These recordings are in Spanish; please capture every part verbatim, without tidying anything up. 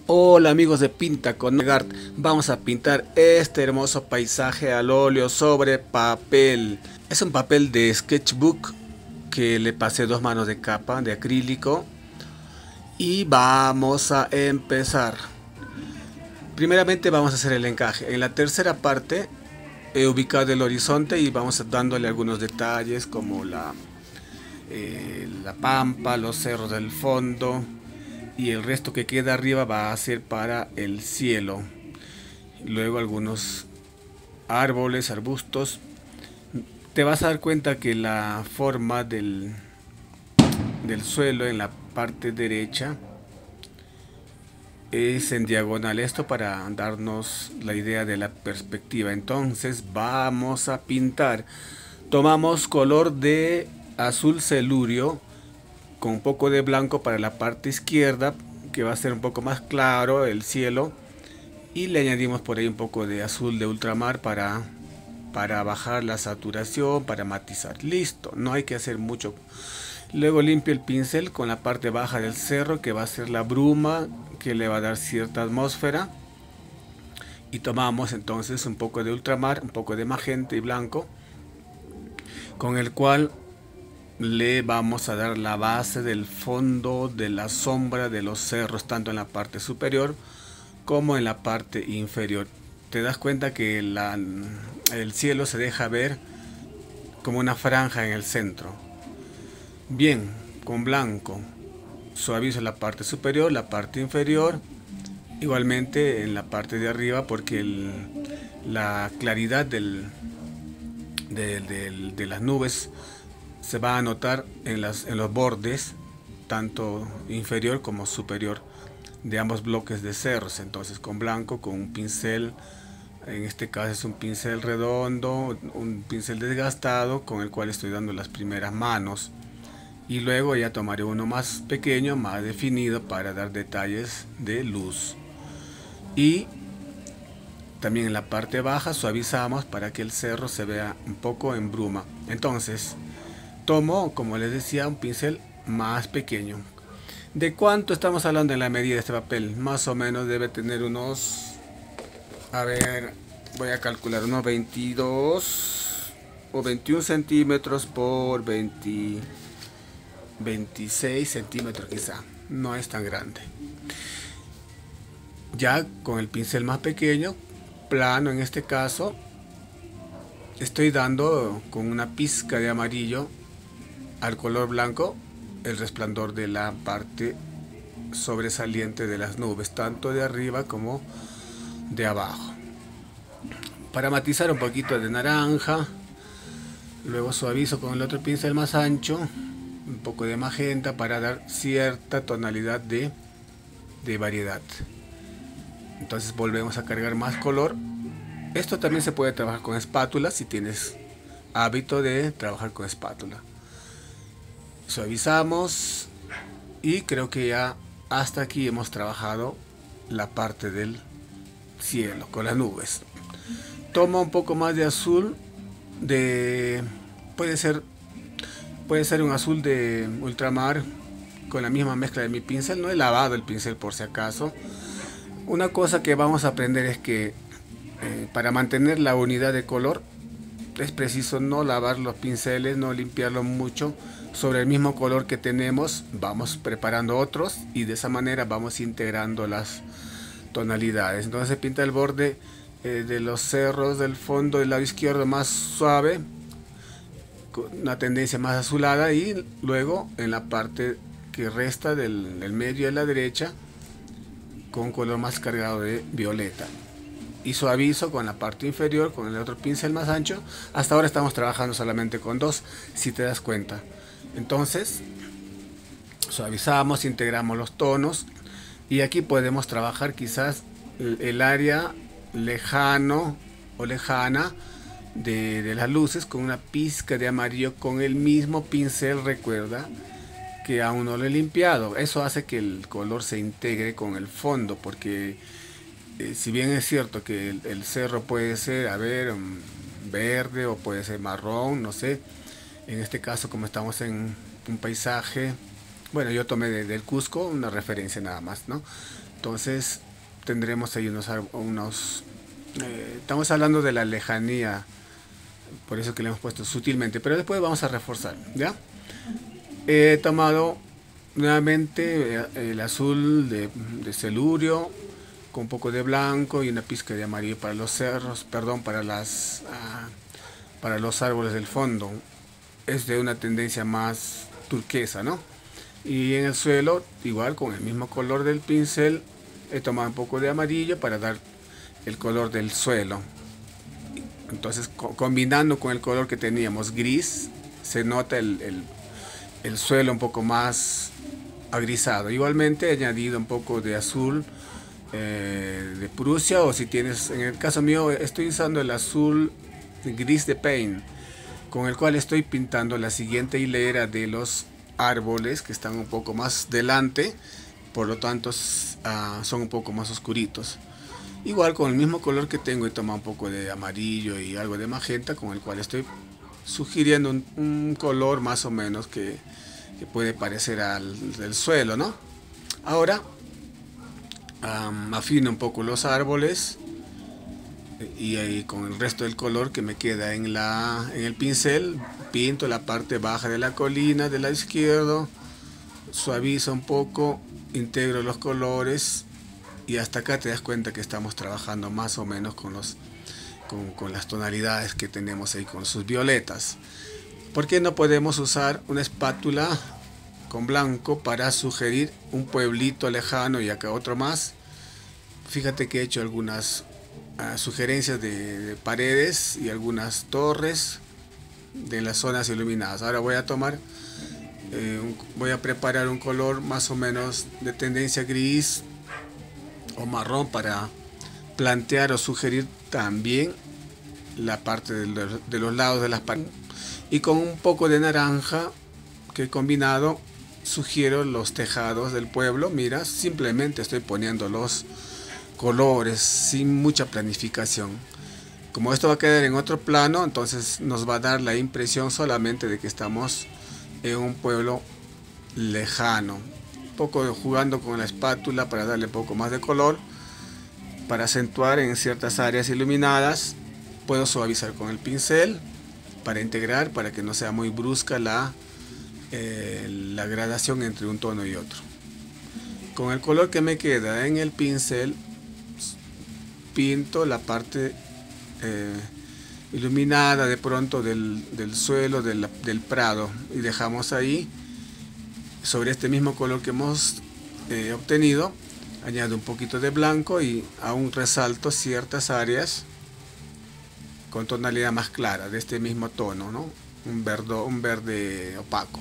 Hola amigos de Pinta con Edgard, vamos a pintar este hermoso paisaje al óleo sobre papel. Es un papel de sketchbook que le pasé dos manos de capa de acrílico y vamos a empezar. Primeramente vamos a hacer el encaje. En la tercera parte he ubicado el horizonte y vamos dándole algunos detalles como la, eh, la pampa, los cerros del fondo. Y el resto que queda arriba va a ser para el cielo. Luego algunos árboles, arbustos. Te vas a dar cuenta que la forma del, del suelo en la parte derecha es en diagonal. Esto para darnos la idea de la perspectiva. Entonces vamos a pintar. Tomamos color de azul celurio con un poco de blanco para la parte izquierda, que va a ser un poco más claro el cielo, y le añadimos por ahí un poco de azul de ultramar para, para bajar la saturación, para matizar. Listo, no hay que hacer mucho. Luego limpio el pincel con la parte baja del cerro, que va a ser la bruma, que le va a dar cierta atmósfera, y tomamos entonces un poco de ultramar, un poco de magenta y blanco, con el cual le vamos a dar la base del fondo de la sombra de los cerros, tanto en la parte superior como en la parte inferior. Te das cuenta que la, el cielo se deja ver como una franja en el centro. Bien, con blanco suavizo la parte superior, la parte inferior, igualmente en la parte de arriba, porque el, la claridad del, de, de, de las nubes se va a notar en, las, en los bordes, tanto inferior como superior, de ambos bloques de cerros. Entonces con blanco, con un pincel, en este caso es un pincel redondo, un pincel desgastado, con el cual estoy dando las primeras manos. Y luego ya tomaré uno más pequeño, más definido, para dar detalles de luz. Y también en la parte baja suavizamos para que el cerro se vea un poco en bruma. Entonces tomo, como les decía, un pincel más pequeño. ¿De cuánto estamos hablando en la medida de este papel? Más o menos debe tener unos, a ver, voy a calcular, unos veintidós o veintiún centímetros por veinte, veintiséis centímetros quizá. No es tan grande. Ya con el pincel más pequeño, plano en este caso, estoy dando con una pizca de amarillo al color blanco el resplandor de la parte sobresaliente de las nubes, tanto de arriba como de abajo. Para matizar un poquito de naranja, luego suavizo con el otro pincel más ancho, un poco de magenta para dar cierta tonalidad de, de variedad. Entonces volvemos a cargar más color. Esto también se puede trabajar con espátula si tienes hábito de trabajar con espátula. Suavizamos y creo que ya hasta aquí hemos trabajado la parte del cielo con las nubes. Toma un poco más de azul, de puede ser puede ser un azul de ultramar con la misma mezcla de mi pincel. No he lavado el pincel por si acaso. Una cosa que vamos a aprender es que eh, para mantener la unidad de color es preciso no lavar los pinceles, no limpiarlos mucho. Sobre el mismo color que tenemos vamos preparando otros y de esa manera vamos integrando las tonalidades. Entonces se pinta el borde eh, de los cerros del fondo del lado izquierdo más suave, con una tendencia más azulada, y luego en la parte que resta del, del medio de la derecha con color más cargado de violeta. Y suavizo con la parte inferior con el otro pincel más ancho. Hasta ahora estamos trabajando solamente con dos, si te das cuenta. Entonces suavizamos, integramos los tonos y aquí podemos trabajar quizás el área lejano o lejana de, de las luces con una pizca de amarillo con el mismo pincel. Recuerda que aún no lo he limpiado. Eso hace que el color se integre con el fondo, porque eh, si bien es cierto que el, el cerro puede ser, a ver, um, verde o puede ser marrón, no sé. En este caso, como estamos en un paisaje, bueno, yo tomé de, del Cusco una referencia nada más, ¿no? Entonces tendremos ahí unos, unos eh, estamos hablando de la lejanía, por eso que le hemos puesto sutilmente, pero después vamos a reforzar, ¿ya? He tomado nuevamente el azul de, de celurio con un poco de blanco y una pizca de amarillo para los cerros, perdón, para las uh, para los árboles del fondo. Es de una tendencia más turquesa, ¿no? Y en el suelo, igual con el mismo color del pincel, he tomado un poco de amarillo para dar el color del suelo. Entonces, co combinando con el color que teníamos gris, se nota el, el, el suelo un poco más agrisado. Igualmente he añadido un poco de azul eh, de Prusia, o si tienes, en el caso mío estoy usando el azul gris de Paint, con el cual estoy pintando la siguiente hilera de los árboles que están un poco más delante, por lo tanto uh, son un poco más oscuritos. Igual con el mismo color que tengo he tomado un poco de amarillo y algo de magenta, con el cual estoy sugiriendo un, un color más o menos que, que puede parecer al del suelo, ¿no? Ahora um, afino un poco los árboles y ahí con el resto del color que me queda en, la, en el pincel pinto la parte baja de la colina del lado izquierdo, suavizo un poco, integro los colores y hasta acá te das cuenta que estamos trabajando más o menos con, los, con, con las tonalidades que tenemos ahí con sus violetas. ¿Por qué no podemos usar una espátula con blanco para sugerir un pueblito lejano y acá otro más? Fíjate que he hecho algunas uh, sugerencias de, de paredes y algunas torres de las zonas iluminadas. Ahora voy a tomar, eh, un, voy a preparar un color más o menos de tendencia gris o marrón para plantear o sugerir también la parte de los, de los lados de las paredes. Y con un poco de naranja que he combinado sugiero los tejados del pueblo. Mira, simplemente estoy poniendo los colores sin mucha planificación. Como esto va a quedar en otro plano, entonces nos va a dar la impresión solamente de que estamos en un pueblo lejano. Un poco jugando con la espátula para darle un poco más de color, para acentuar en ciertas áreas iluminadas. Puedo suavizar con el pincel para integrar, para que no sea muy brusca la, eh, la gradación entre un tono y otro. Con el color que me queda en el pincel pinto la parte eh, iluminada de pronto del, del suelo del, del prado y dejamos ahí sobre este mismo color que hemos eh, obtenido. Añado un poquito de blanco y aún resalto ciertas áreas con tonalidad más clara de este mismo tono, ¿no? Un verde, un verde opaco.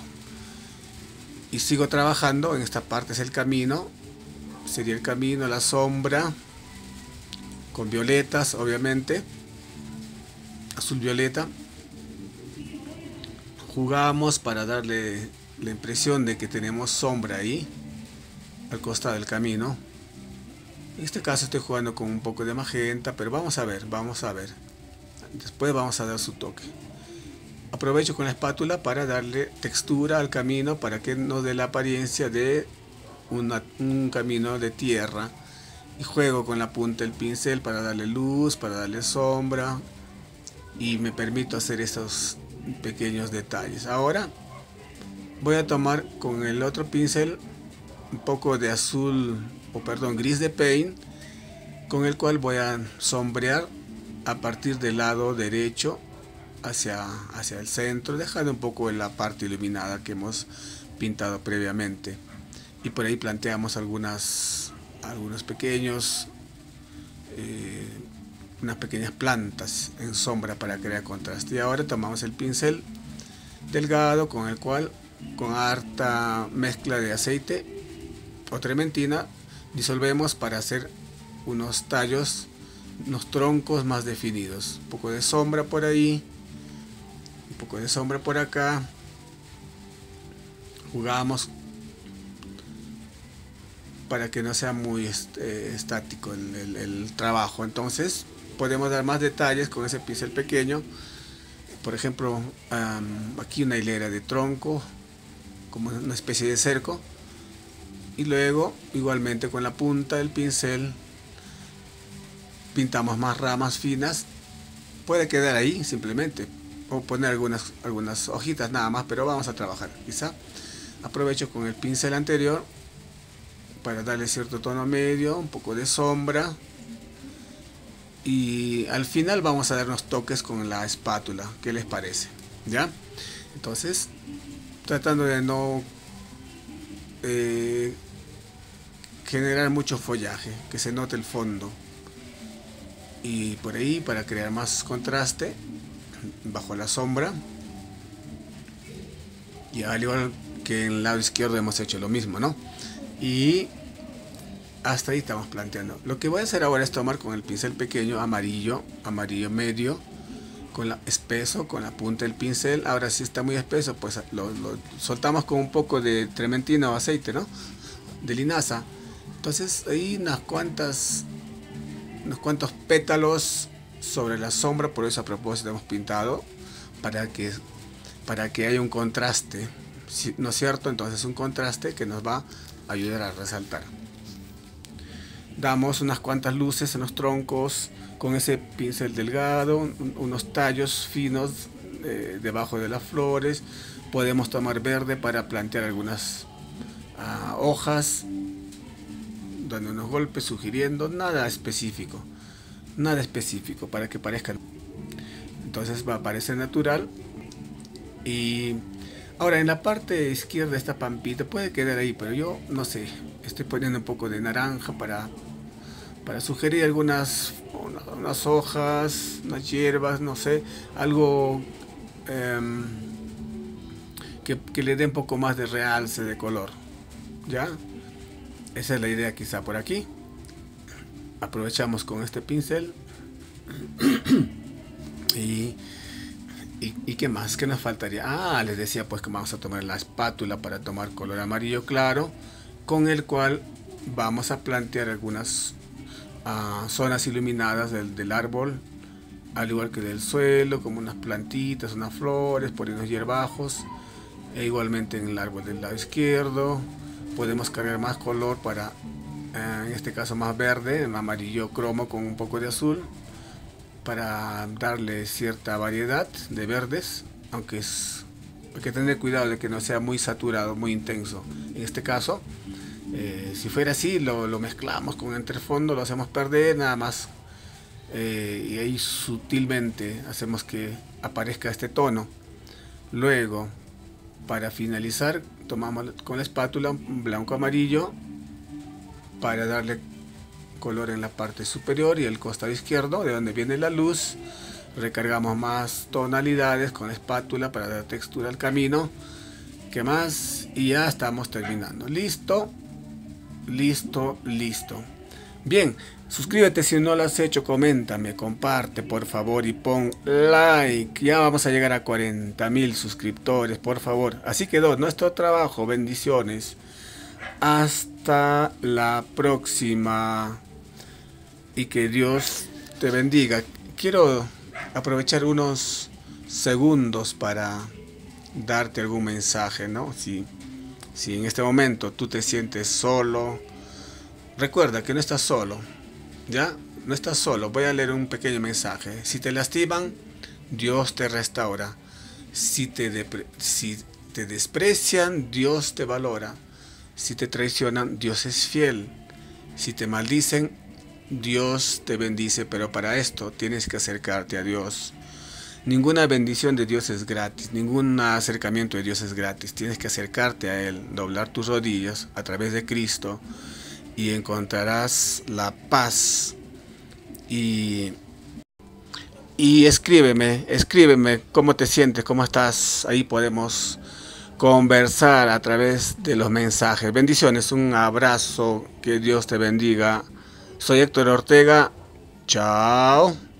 Y sigo trabajando. En esta parte es el camino, sería el camino, la sombra, con violetas, obviamente, azul violeta. Jugamos para darle la impresión de que tenemos sombra ahí, al costado del camino. En este caso estoy jugando con un poco de magenta, pero vamos a ver, vamos a ver. Después vamos a dar su toque. Aprovecho con la espátula para darle textura al camino, para que nos dé la apariencia de una, un camino de tierra. Y juego con la punta del pincel para darle luz, para darle sombra. Y me permito hacer estos pequeños detalles. Ahora voy a tomar con el otro pincel un poco de azul, o perdón, gris de Paint, con el cual voy a sombrear a partir del lado derecho hacia, hacia el centro, dejando un poco en la parte iluminada que hemos pintado previamente. Y por ahí planteamos algunas, algunos pequeños, eh, unas pequeñas plantas en sombra para crear contraste. Y ahora tomamos el pincel delgado con el cual, con harta mezcla de aceite o trementina, disolvemos para hacer unos tallos, unos troncos más definidos. Un poco de sombra por ahí, un poco de sombra por acá. Jugamos para que no sea muy eh, estático el, el, el trabajo. Entonces podemos dar más detalles con ese pincel pequeño. Por ejemplo, um, aquí una hilera de tronco, como una especie de cerco. y luego igualmente con la punta del pincel pintamos más ramas finas. Puede quedar ahí simplemente, o poner algunas, algunas hojitas nada más, pero vamos a trabajar. Quizá aprovecho con el pincel anterior para darle cierto tono medio, un poco de sombra, y al final vamos a dar unos toques con la espátula. ¿Qué les parece? ¿Ya? Entonces, tratando de no eh, generar mucho follaje, que se note el fondo, y por ahí, para crear más contraste bajo la sombra, y al igual que en el lado izquierdo hemos hecho lo mismo, ¿no? Y hasta ahí estamos planteando. Lo que voy a hacer ahora es tomar con el pincel pequeño, amarillo, amarillo medio, con la espeso, con la punta del pincel. Ahora si está muy espeso, pues lo, lo soltamos con un poco de trementina o aceite, ¿no? De linaza. Entonces ahí unas cuantas, unos cuantos pétalos sobre la sombra. Por eso a propósito hemos pintado, para que, para que haya un contraste, ¿no es cierto? Entonces un contraste que nos va a ayudar a resaltar. Damos unas cuantas luces en los troncos con ese pincel delgado, un, unos tallos finos eh, debajo de las flores. Podemos tomar verde para plantear algunas uh, hojas, dando unos golpes, sugiriendo, nada específico, nada específico para que parezcan. Entonces va a parecer natural. Y ahora en la parte izquierda esta pampita puede quedar ahí, pero yo no sé, estoy poniendo un poco de naranja para, para sugerir algunas unas hojas, unas hierbas, no sé, algo eh, que, que le dé un poco más de realce de color. ¿Ya? Esa es la idea quizá por aquí. Aprovechamos con este pincel. y, y, y qué más, qué nos faltaría. Ah, les decía pues que vamos a tomar la espátula para tomar color amarillo claro, con el cual vamos a plantear algunas uh, zonas iluminadas del, del árbol, al igual que del suelo, como unas plantitas, unas flores, por unos hierbajos, e igualmente en el árbol del lado izquierdo. Podemos cargar más color para, uh, en este caso más verde, en amarillo cromo con un poco de azul, para darle cierta variedad de verdes, aunque es, hay que tener cuidado de que no sea muy saturado, muy intenso. En este caso, eh, si fuera así, lo, lo mezclamos con entrefondo, lo hacemos perder nada más, eh, y ahí sutilmente hacemos que aparezca este tono. Luego, para finalizar, tomamos con la espátula un blanco amarillo para darle color en la parte superior y el costado izquierdo, de donde viene la luz. Recargamos más tonalidades con la espátula para dar textura al camino. ¿Qué más? Y ya estamos terminando. Listo, listo, listo. Bien, suscríbete si no lo has hecho, coméntame, comparte por favor y pon like. Ya vamos a llegar a cuarenta mil suscriptores, por favor. Así quedó nuestro trabajo. Bendiciones. Hasta la próxima. Y que Dios te bendiga. Quiero aprovechar unos segundos para darte algún mensaje, ¿no? Si, si en este momento tú te sientes solo, recuerda que no estás solo, ¿ya? No estás solo. Voy a leer un pequeño mensaje. Si te lastiman, Dios te restaura. Si te, si te desprecian, Dios te valora. Si te traicionan, Dios es fiel. Si te maldicen, Dios te bendice, pero para esto tienes que acercarte a Dios. Ninguna bendición de Dios es gratis, ningún acercamiento de Dios es gratis. Tienes que acercarte a Él, doblar tus rodillas a través de Cristo y encontrarás la paz. Y, y escríbeme, escríbeme cómo te sientes, cómo estás. Ahí podemos conversar a través de los mensajes. Bendiciones, un abrazo, que Dios te bendiga. Soy Héctor Ortega. Chao.